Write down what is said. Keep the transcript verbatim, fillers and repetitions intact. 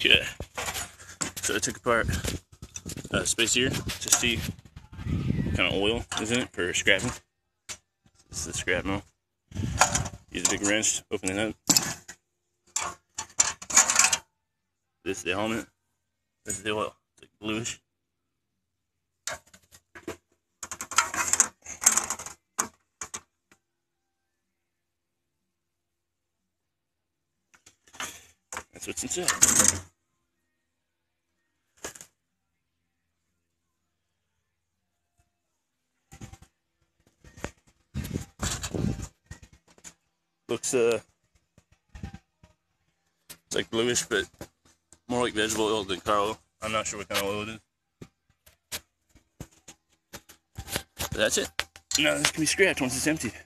Okay, so I took apart a space here to see what kind of oil is in it for scrapping. This is the scrap mill. Use a big wrench, open it up. This is the helmet. This is the oil. It's like bluish. That's what's inside. Looks uh, it's like bluish, but more like vegetable oil than car oil. I'm not sure what kind of oil it is. But that's it. Now this can be scrapped once it's empty.